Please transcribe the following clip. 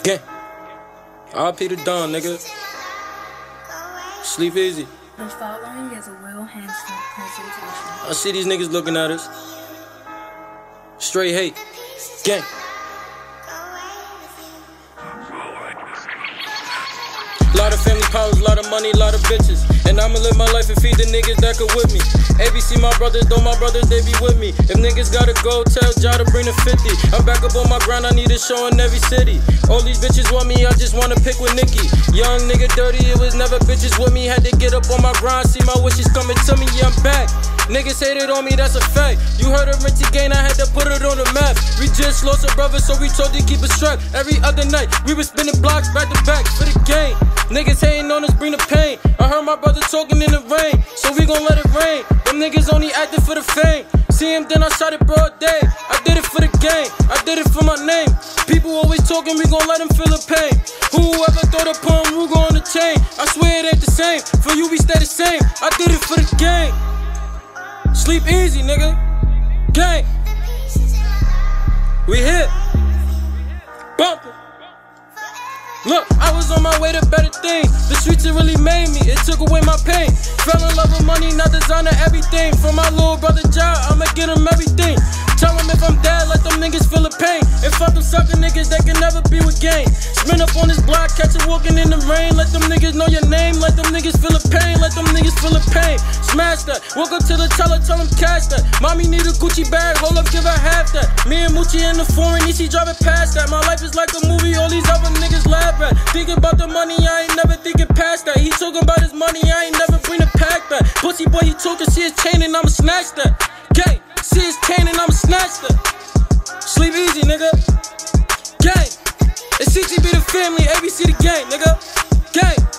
Gang. R.I.P. to Don, nigga. Sleep easy. The following is a Will Hanson presentation. I see these niggas looking at us. Straight hate. Gang. Lot of family problems, lot of money, lot of bitches. And I'ma live my life and feed the niggas that could with me. ABC my brothers, though my brothers, they be with me. If niggas gotta go, tell Ja to bring the 50. I'm back up on my grind, I need a show in every city. All these bitches want me, I just wanna pick with Nicki. Young nigga dirty, it was never bitches with me. Had to get up on my grind, see my wishes coming to me, yeah, I'm back. Niggas hated on me, that's a fact. You heard of Renty Gain, I had to put it on the map. We just lost a brother, so we told to keep it strapped. Every other night, we was spinning blocks back to back for the game. Niggas hating on us, bring the pain. I heard my brother talking in the rain, so we gon' let it rain. Them niggas only acting for the fame. See him, then I shot it broad day. I did it for the game, I did it for my name. People always talking, we gon' let them feel the pain. Whoever thought of putting Ruger on the chain, I swear it ain't the same. For you, we stay the same. I did it for the game. Sleep easy, nigga. Gang. We hit. Bumpin'. Look, I was on my way to better things. The streets it really made me, it took away my pain. Fell in love with money, not designer everything. From my little brother Ja, I'ma get him everything. Tell him if I'm dead, let them niggas feel the pain. And fuck them sucker niggas, they can never be with gang. Spin up on this block, catch it walking in the rain. Let them niggas know your name, let them niggas feel the pain. Let them niggas feel the pain. Smash that, walk up to the teller, tell him cash that. Mommy need a Gucci bag, hold up, give her half that. Me and Moochie in the foreign, easy driving past that. My life is like a movie, all these other niggas laugh at. Thinking about the money, I ain't never thinking past that. He talking about his money, I ain't never bring the pack back. Pussy boy, he talking, see his chain and I'ma snatch that. Gang, see his chain and I'ma snatch that. Sleep easy, nigga. Gang, it's CTB the family, ABC the gang, nigga. Gang.